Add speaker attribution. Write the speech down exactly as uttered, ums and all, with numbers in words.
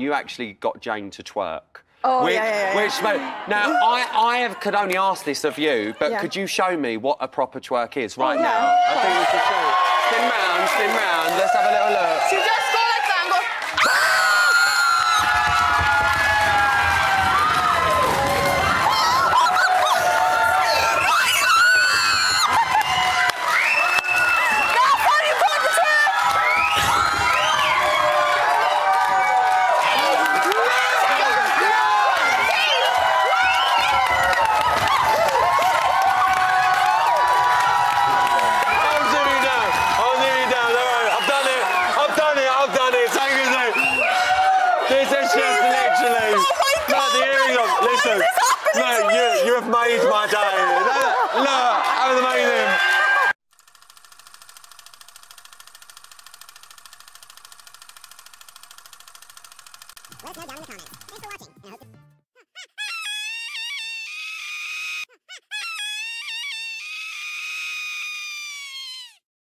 Speaker 1: you actually got Jane to twerk.
Speaker 2: Oh,
Speaker 1: which,
Speaker 2: yeah, yeah, yeah.
Speaker 1: Which, now, I, I have, could only ask this of you, but
Speaker 2: yeah.
Speaker 1: could you show me what a proper twerk is right
Speaker 2: oh, yeah.
Speaker 1: now? I think we should show. Spin round, spin round. Let's have a little look.
Speaker 2: So you just go like that and go...
Speaker 1: Look, you, you have made my day. Look, look, that was amazing. Let us know down in the comments. Thanks for watching.